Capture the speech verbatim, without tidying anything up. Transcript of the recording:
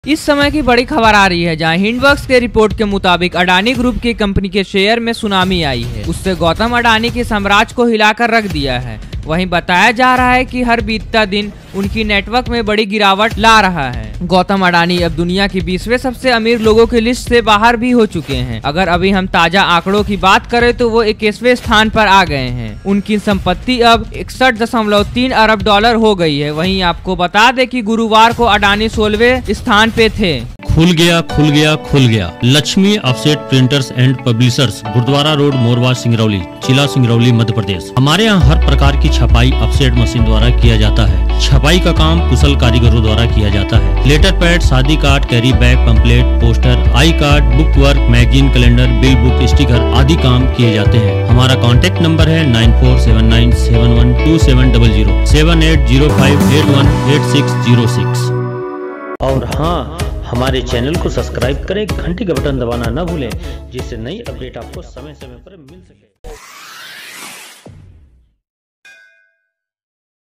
इस समय की बड़ी खबर आ रही है जहां हिंडवर्क्स के रिपोर्ट के मुताबिक अडानी ग्रुप की कंपनी के शेयर में सुनामी आई है। उससे गौतम अडानी के साम्राज्य को हिलाकर रख दिया है। वहीं बताया जा रहा है कि हर बीतता दिन उनकी नेटवर्क में बड़ी गिरावट ला रहा है। गौतम अडानी अब दुनिया के बीसवें सबसे अमीर लोगों की लिस्ट से बाहर भी हो चुके हैं। अगर अभी हम ताजा आंकड़ों की बात करें तो वो इक्कीसवें स्थान पर आ गए हैं। उनकी संपत्ति अब इकसठ दशमलव तीन अरब डॉलर हो गई है। वहीं आपको बता दें कि गुरुवार को अडानी सोलहवें स्थान पे थे। खुल गया खुल गया खुल गया Lakshmi offset printers and publishers, Gurudwara road, Morwa, Singrauli, जिला सिंगरौली, मध्य प्रदेश। हमारे यहाँ हर प्रकार की छपाई ऑफसेट मशीन द्वारा किया जाता है। छपाई का काम कुशल कारीगरों द्वारा किया जाता है। लेटर पैड, शादी card, carry bag, pamphlet, poster, I card, book work, magazine, calendar, bill book, sticker आदि काम किए जाते हैं। हमारा कॉन्टैक्ट नंबर है nine four seven nine seven one two seven double zero seven eight zero five eight one eight six zero six. और हाँ, हमारे चैनल को सब्सक्राइब करें, घंटी का बटन दबाना न भूलें, जिससे नई अपडेट आपको समय समय पर मिल सके।